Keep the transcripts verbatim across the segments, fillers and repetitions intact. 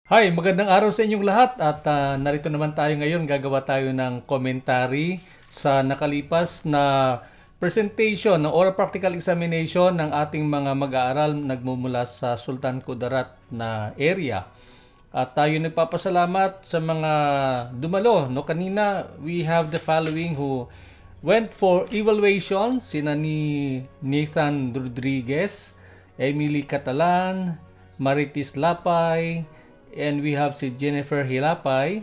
Hi, magandang araw sa inyong lahat at ah, narito naman tayo ngayon. Gagawa tayo ng commentary sa nakalipas na presentation ng oral practical examination ng ating mga mag-aaral nagmumula sa Sultan Kudarat na area. At tayo nagpapasalamat sa mga dumalo. No, kanina we have the following who went for evaluation, sina ni Nathan Rodriguez, Emily Catalan, Maritis Lapay, and we have si Jennifer Hilapay,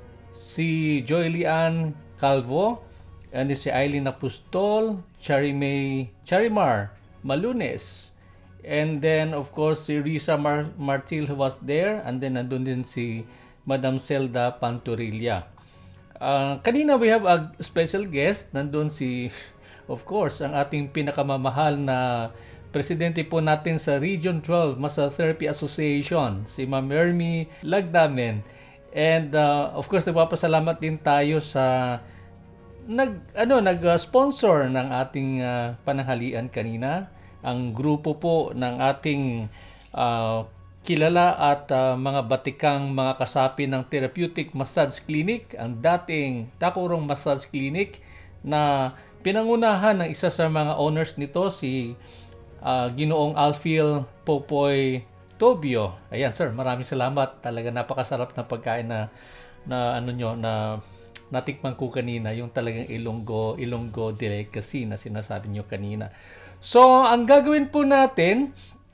si Joylian Calvo, and si Eileen Apostol, Charimay Charimar Malunes, and then of course si Risa Mar Martil was there, and then nandun din si Madam Zelda Pantorilla. Uh, kanina we have a special guest, nandun si, of course, ang ating pinakamamahal na presidente po natin sa Region twelve Massage Therapy Association, si Ma'am Ermi Lagdamen. And uh, of course, nagpapasalamat din tayo sa nag ano nag-sponsor ng ating uh, pananghalian kanina, ang grupo po ng ating uh, kilala at uh, mga batikang mga kasapi ng Therapeutic Massage Clinic, ang dating Takurong Massage Clinic, na pinangunahan ng isa sa mga owners nito, si uh, Ginoong Alfil Popoy Tobio. Ayan sir, maraming salamat. Talaga napakasarap na pagkain na na ano nyo na natikman ko kanina, yung talagang Ilonggo Ilonggo delicacy na sinasabi nyo kanina. So, ang gagawin po natin,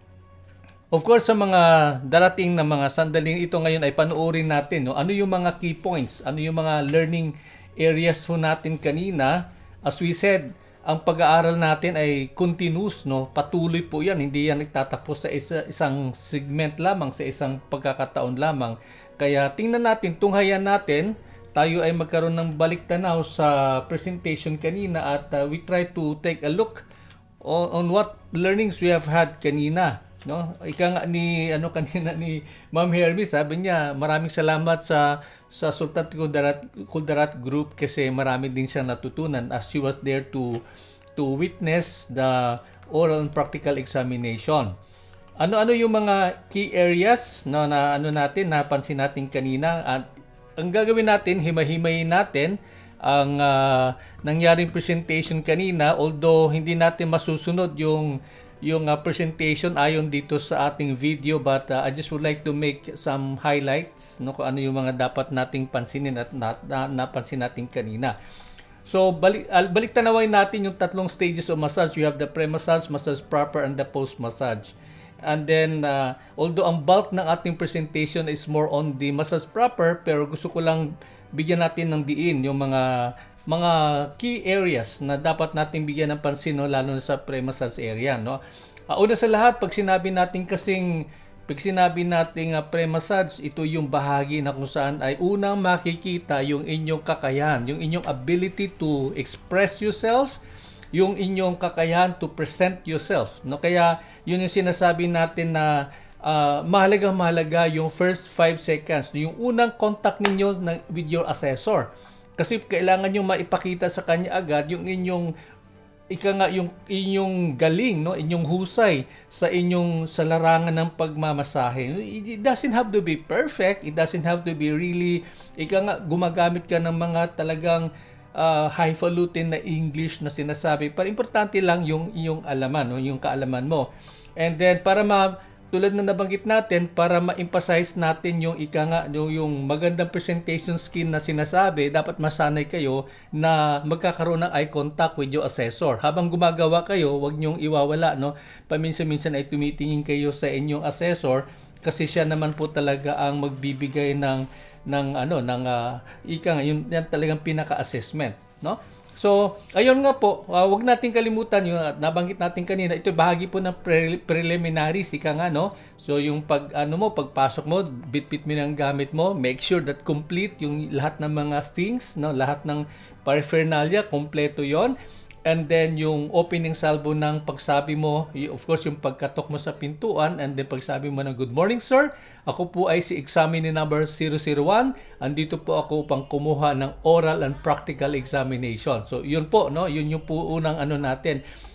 of course, sa mga darating na mga sandaling ito ngayon ay panuorin natin, no? Ano yung mga key points, ano yung mga learning areas po natin kanina. As we said, ang pag-aaral natin ay continuous, no? Patuloy po yan, hindi yan nagtatapos sa isa, isang segment lamang, sa isang pagkakataon lamang. Kaya tingnan natin, tunghayan natin, tayo ay magkaroon ng balik-tanaw sa presentation kanina at uh, we try to take a look on, on what learnings we have had kanina. No, ika nga ni ano kanina ni Ma'am Hermy, sabi niya maraming salamat sa sa Sultan Kudarat Kudarat Group kasi marami din siyang natutunan as she was there to to witness the oral and practical examination. Ano-ano yung mga key areas no, na ano natin napansin natin kanina, at ang gagawin natin, himay-himayin natin ang uh, nangyaring presentation kanina, although hindi natin masusunod yung yung uh, presentation ayon dito sa ating video, but uh, I just would like to make some highlights, no, kung ano yung mga dapat nating pansinin at na, na, napansin natin kanina. So balik uh, balik tanawin natin yung tatlong stages of massage. We have the pre-massage, massage proper, and the post-massage. And then uh, although ang bulk ng ating presentation is more on the massage proper, pero gusto ko lang bigyan natin ng diin yung mga mga key areas na dapat nating bigyan ng pansin, no, lalo na sa pre-massage area, no. Uh, una sa lahat, pag sinabi natin kasing pag sinabi nating uh, pre-massage, ito yung bahagi na kung saan ay unang makikita yung inyong kakayahan, yung inyong ability to express yourself, yung inyong kakayahan to present yourself, no. Kaya yun yung sinasabi natin na uh, mahalagang mahalaga yung first five seconds, yung unang contact ninyo na, with your assessor. Kasi kailangan nyo maipakita sa kanya agad yung inyong ika nga yung inyong galing, no, inyong husay sa inyong sa larangan ng pagmamasahe. It doesn't have to be perfect, it doesn't have to be really ika nga gumagamit ka ng mga talagang uh, highfalutin na English na sinasabi. Pero importante lang yung yung alaman, no, yung kaalaman mo. And then para ma tulad na nabanggit natin, para ma-emphasize natin yung ika nga, yung, yung magandang presentation skill na sinasabi, dapat masanay kayo na magkakaroon ng eye contact with your assessor. Habang gumagawa kayo, huwag niyong iwawala, no? Paminsan-minsan ay tumitingin kayo sa inyong assessor kasi siya naman po talaga ang magbibigay ng ng ano ng uh, ika nga, yung yan talagang pinaka-assessment, no? So, ayun nga po, uh, wag nating kalimutan yung uh, nabanggit natin kanina. Ito bahagi po ng pre preliminaries, ika nga, no? So, yung pag ano mo, pagpasok mo, bit-bit mo ng gamit mo, make sure that complete yung lahat ng mga things, no? Lahat ng paraphernalia, kompleto 'yon. And then yung opening salvo ng pagsabi mo, of course yung pagkatok mo sa pintuan, and then pagsabi mo ng good morning sir, ako po ay si examiner number zero zero one, andito po ako upang kumuha ng oral and practical examination. So yun po, no, yun yung po unang ano natin.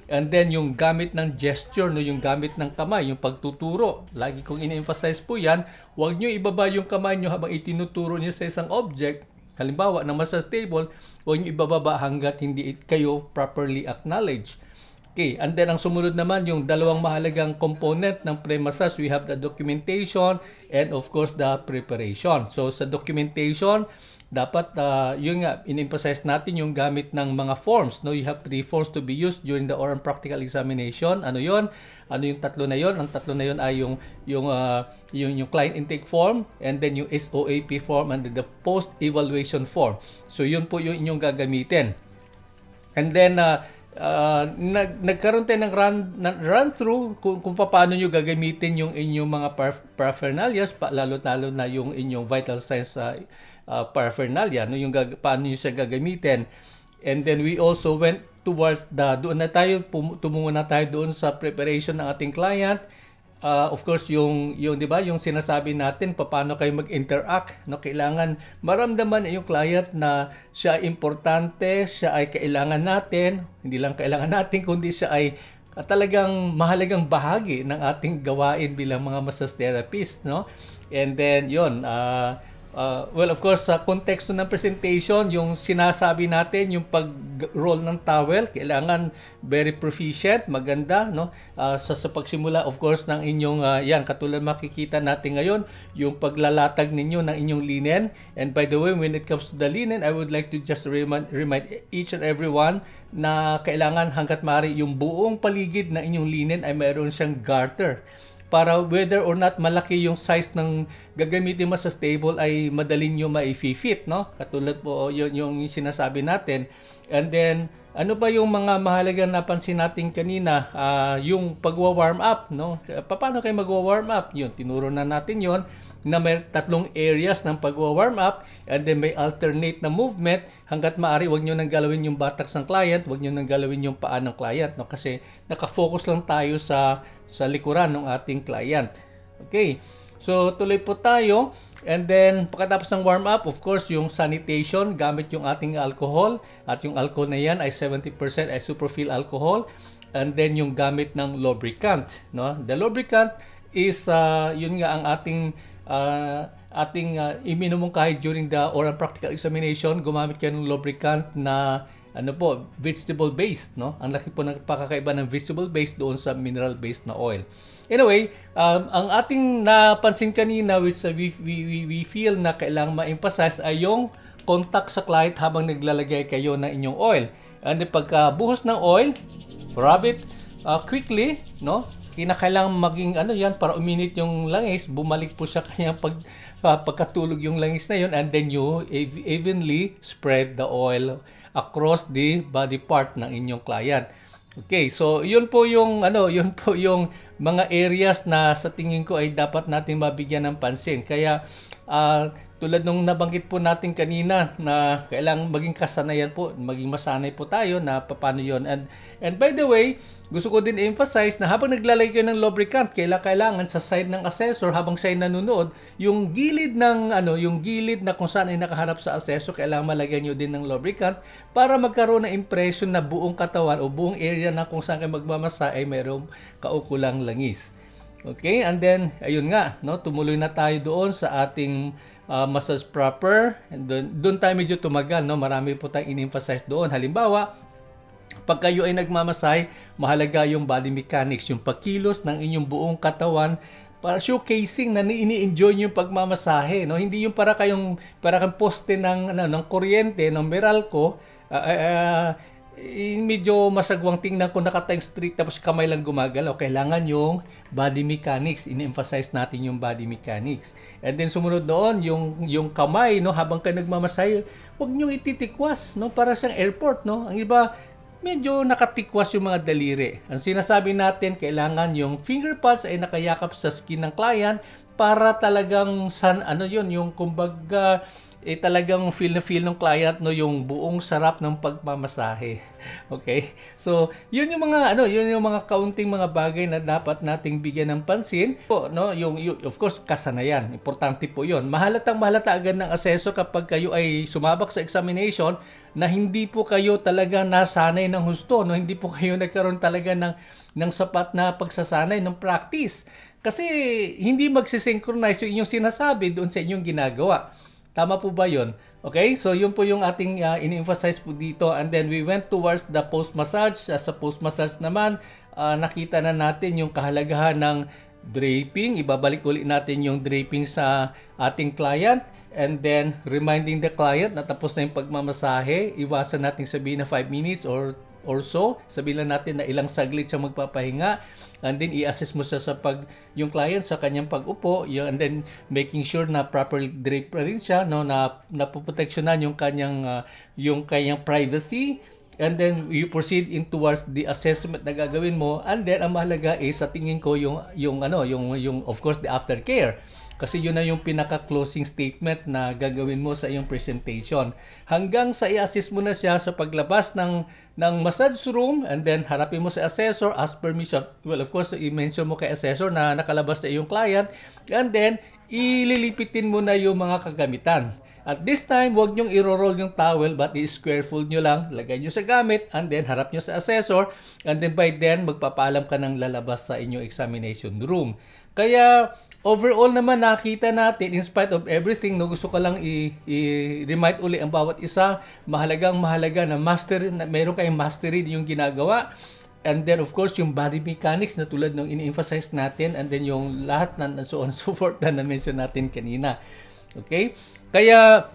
And then yung gamit ng gesture, no, yung gamit ng kamay, yung pagtuturo. Lagi kong ini-emphasize po yan, huwag nyo ibaba yung kamay nyo habang itinuturo nyo sa isang object. Halimbawa, ng massage table, huwag nyo ibababa hanggat hindi kayo properly acknowledge. Okay, and then ang sumunod naman yung dalawang mahalagang component ng pre-massage. We have the documentation and of course the preparation. So sa documentation, dapat uh, yun nga, in-emphasize natin yung gamit ng mga forms. No? You have three forms to be used during the oral practical examination. Ano yon? Ano yung tatlo na yon? Ang tatlo na yon ay yung, yung, uh, yung, yung client intake form, and then yung S O A P form, and then the post-evaluation form. So yun po yung inyong gagamitin. And then, uh, uh, nag, nagkaroon tayo ng run, run through kung, kung paano nyo gagamitin yung inyong mga paraphernalia, lalo-lalo na yung inyong vital signs uh, Uh, paraphernalia, no, yung gag paano nyo siya gagamitin. And then we also went towards the, doon na tayo, tumungo na tayo doon sa preparation ng ating client. Uh, of course, yung, yung, di ba, yung sinasabi natin, paano kayo mag-interact, no, kailangan maramdaman yung client na siya ay importante, siya ay kailangan natin, hindi lang kailangan natin, kundi siya ay uh, talagang mahalagang bahagi ng ating gawain bilang mga massage therapist, no. And then, yun, uh, Uh, well, of course, sa konteksto ng presentation, yung sinasabi natin, yung pag-roll ng towel, kailangan very proficient, maganda, no? Uh, sa, sa pagsimula, of course, ng inyong, uh, yan, katulad makikita natin ngayon, yung paglalatag ninyo ng inyong linen. And by the way, when it comes to the linen, I would like to just remind, remind each and everyone na kailangan hanggat maaari yung buong paligid ng inyong linen ay mayroon siyang garter, para whether or not malaki yung size ng gagamitin mo sa table ay madali nyo ma-fit, no? Katulad po yun yung sinasabi natin. And then, ano ba yung mga mahalagang napansin natin kanina? Uh, yung pagwa-warm up, no? Paano kayo magwa-warm up? Yun, tinuro na natin yon na may tatlong areas ng pagwa-warm up, and then may alternate na movement. Hanggat maaari, wag nyo nang galawin yung buttocks ng client, wag nyo nang galawin yung paa ng client, no? Kasi nakafocus lang tayo sa sa likuran ng ating client. Okay, so tuloy po tayo. And then pagkatapos ng warm up, of course, yung sanitation gamit yung ating alcohol, at yung alcohol na yan ay seventy percent ay superfil alcohol. And then yung gamit ng lubricant, no? The lubricant is uh, yun nga ang ating uh, ating uh, iminom kahit during the oral practical examination. Gumamit kayo ng lubricant na ano po, vegetable based, no? Ang laki po ng pakakaiba ng vegetable based doon sa mineral based na oil. Anyway, um, ang ating napansin kanina, which uh, we, we, we feel na kailangang ma-emphasize ay yung contact sa client habang naglalagay kayo ng inyong oil. And pagkabuhos ng oil, rub it uh, quickly, no? Kinakailangan maging ano yan para uminit yung langis, bumalik po siya kanya pag uh, pagkatulog yung langis na yun, and then you evenly spread the oil across the body part ng inyong client. Okay, so yun po yung ano, yun po yung mga areas na sa tingin ko ay dapat nating mabigyan ng pansin. Kaya uh, tulad nung nabanggit po natin kanina na kailangang maging kasanayan po, maging masanay po tayo na paano yun. And, and by the way, gusto ko din emphasize na habang naglalagay kayo ng lubricant, kailangan, kailangan sa side ng assessor habang siya nanonood, yung gilid ng ano, yung gilid na kung saan ay nakaharap sa assessor, kailangan malagyan niyo din ng lubricant para magkaroon ng impression na buong katawan o buong area na kung saan kayo magmamasa ay mayroong kaukulang langis. Okay, and then ayun nga, no, tumuloy na tayo doon sa ating uh, massage proper. And doon, doon tayo medyo tumagal, no? Marami po tayong in-emphasize doon. Halimbawa, pag kayo ay nagmamasay, mahalaga yung body mechanics, yung pagkilos ng inyong buong katawan para showcasing na ini-enjoy nyo yung pagmamasahe, no? Hindi yung para kayong para kang poste ng ano, ng kuryente, ng Meralco, uh, uh, medyo masagwang tingnan kung nakatayong straight tapos kamay lang gumagalaw. Kailangan yung body mechanics, in-emphasize natin yung body mechanics. And then sumunod doon yung yung kamay, no, habang kayo nagmamasahe, huwag niyo ititikwas, no, para sa airport, no. Ang iba medyo nakatikwas yung mga daliri. Ang sinasabi natin, kailangan yung finger pads ay nakayakap sa skin ng client para talagang san ano yun, yung kumbaga eh talagang feel na feel ng client no yung buong sarap ng pagmamasahe. Okay? So, yun yung mga ano, yun yung mga kaunting mga bagay na dapat nating bigyan ng pansin. Po, no, yung, yung of course kasanayan, importante po yun. Mahalatang mahalata agad ng aseso kapag kayo ay sumabak sa examination na hindi po kayo talaga nasanay ng husto, no, hindi po kayo nagkaroon talaga ng ng sapat na pagsasanay ng practice. Kasi hindi magsisynchronize yung inyong sinasabi doon sa inyong ginagawa. Tama po ba yun? Okay? So, yun po yung ating uh, in-emphasize po dito. And then, we went towards the post-massage. Uh, sa post-massage naman, uh, nakita na natin yung kahalagahan ng draping. Ibabalik ulit natin yung draping sa ating client. And then, reminding the client na tapos na yung pagmamasahe. Iwasan natin sabihin na five minutes or or so. Sabihin lang natin na ilang saglit siya magpapahinga. And then, i-assess mo siya sa pag, yung client sa kanyang pag-upo. Yung, and then, making sure na properly draped pa rin siya, no, na napoproteksyonan yung kanyang, uh, yung kanyang privacy. And then, you proceed in towards the assessment na gagawin mo. And then, ang mahalaga is, sa tingin ko, yung, yung, ano, yung, yung, of course, the aftercare. Kasi yun na yung pinaka-closing statement na gagawin mo sa iyong presentation. Hanggang sa i-assist mo na siya sa paglabas ng, ng massage room, and then harapin mo sa assessor, ask permission. Well, of course, i-mention mo kay assessor na nakalabas na iyong client, and then ililipitin mo na yung mga kagamitan. At this time, huwag nyong i-roll yung towel, but i-square fold nyo lang, lagay nyo sa gamit, and then harap nyo sa assessor, and then by then, magpapaalam ka ng lalabas sa inyong examination room. Kaya, overall naman nakita natin, in spite of everything, no, gusto ko lang i-remind uli ang bawat isa, mahalagang mahalaga na master, na meron kayong mastery yung ginagawa. And then of course yung body mechanics na tulad ng in-emphasize natin, and then yung lahat na and so on and so forth na na-mention natin kanina. Okay? Kaya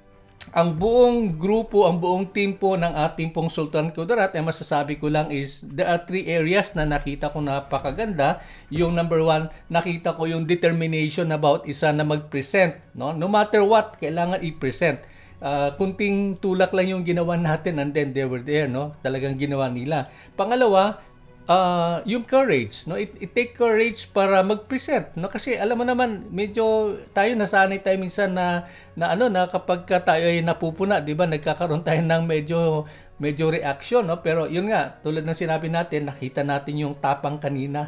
ang buong grupo, ang buong team po ng ating pong Sultan Kudarat, ay masasabi ko lang is there are three areas na nakita ko napakaganda. Yung number one, nakita ko yung determination about isa na mag-present. No? No matter what, kailangan i-present. Uh, kunting tulak lang yung ginawa natin, and then they were there. No? Talagang ginawa nila. Pangalawa, Uh, yung courage, no, it, it take courage para mag-present, no, kasi alam mo naman medyo tayo nasanay tayo minsan na na ano na kapag ka tayo ay napupuna, 'di ba, nagkakaroon tayo ng medyo medyo reaction, no, pero yun nga, tulad ng sinabi natin, nakita natin yung tapang kanina.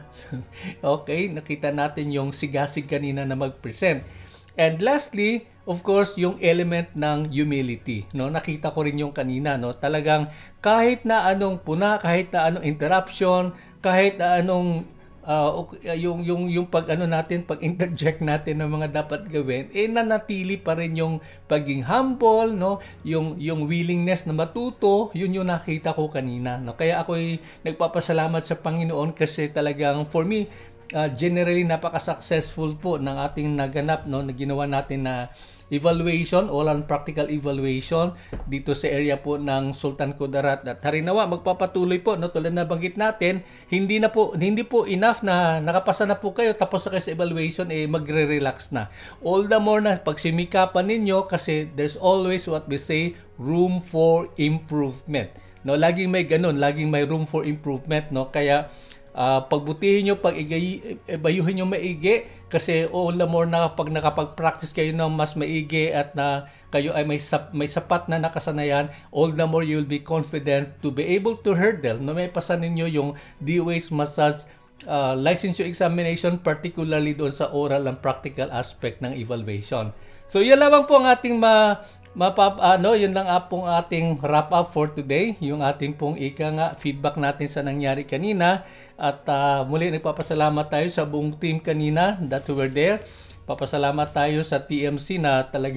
Okay, nakita natin yung sigasig kanina na mag-present. And lastly, of course, yung element ng humility, no? Nakita ko rin yung kanina, no? Talagang kahit na anong puna, kahit na anong interruption, kahit na anong uh, yung yung yung pag ano natin, pag interject natin ng mga dapat gawin, eh nanatili pa rin yung pagiging humble, no? Yung yung willingness na matuto, yun yung nakita ko kanina, no? Kaya ako ay nagpapasalamat sa Panginoon kasi talagang for me, Uh, generally napaka-successful po ng ating naganap, no, na ginawa natin na evaluation, all-round practical evaluation dito sa area po ng Sultan Kudarat. At harinawa, magpapatuloy po, no, tulad na banggit natin, hindi na po hindi po enough na nakapasa na po kayo, tapos na kayo sa evaluation, eh magre-relax na. All the more na pagsimikapan ninyo kasi there's always what we say, room for improvement. No, laging may ganun, laging may room for improvement, no? Kaya Uh, pagbutihin nyo, pag-ibayuhin nyo maigi, kasi all the more na pag nakapag-practice kayo ng mas maigi at na kayo ay may, sap, may sapat na nakasanayan, all the more you'll be confident to be able to hurdle. No, may pasan ninyo yung D O A's massage uh, licensure examination, particularly doon sa oral and practical aspect ng evaluation. So, yan lamang po ang ating ma Mapap, ano, yun lang uh, pong ating wrap up for today. Yung ating pong ika nga, feedback natin sa nangyari kanina. At uh, muli nagpapasalamat tayo sa buong team kanina that were there. Papasalamat tayo sa T M C na talagang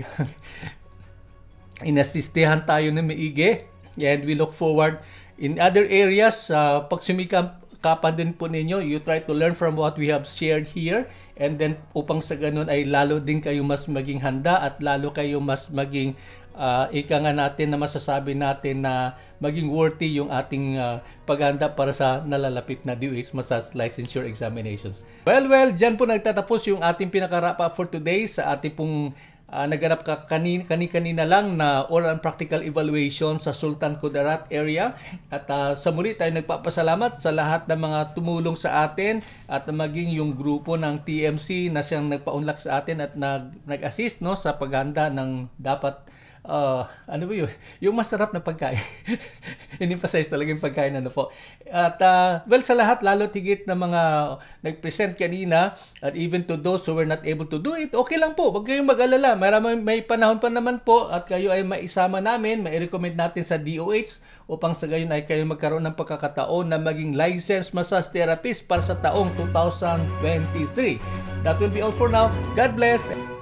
inasistihan tayo na maigi. And we look forward in other areas. Uh, pag sumikapan din po ninyo, you try to learn from what we have shared here. And then upang sa ganun ay lalo din kayo mas maging handa at lalo kayo mas maging uh, ika nga natin na masasabi natin na maging worthy yung ating uh, paghanda para sa nalalapit na D O A's Massage Licensure Examinations. Well, well, dyan po nagtatapos yung ating pinaka-wrap up for today sa ating pong uh, naganap ka kani- kani-kanina lang na oral and practical evaluation sa Sultan Kudarat area. At uh, sa muli tayo nagpapasalamat sa lahat ng mga tumulong sa atin at maging yung grupo ng T M C na siyang nagpaunlak sa atin at nag, nag-assist no, sa paghanda ng dapat Uh, ano ba yun? Yung masarap na pagkain. In-emphasize talaga yung pagkain ano po. At uh, well, sa lahat, lalo tigit na mga nag-present kanina at even to those who were not able to do it, okay lang po. Huwag kayong mag-alala. Marami, may panahon pa naman po at kayo ay maisama namin, mai-recommend natin sa D O H upang sa gayon ay kayo magkaroon ng pagkakataon na maging licensed massage therapist para sa taong two thousand twenty-three. That will be all for now. God bless.